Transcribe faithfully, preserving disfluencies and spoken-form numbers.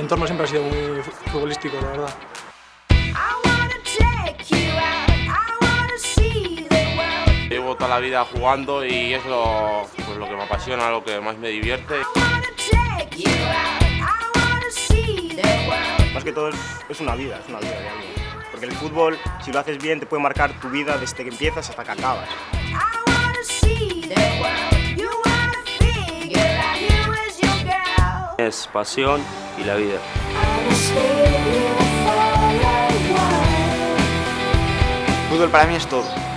entorno siempre ha sido muy futbolístico, la verdad. Llevo toda la vida jugando y es lo, pues, lo que me apasiona, lo que más me divierte. Más que todo es, es una vida, es una vida de alguien. Porque el fútbol, si lo haces bien, te puede marcar tu vida desde que empiezas hasta que acabas. Es pasión y la vida. El fútbol para mí es todo.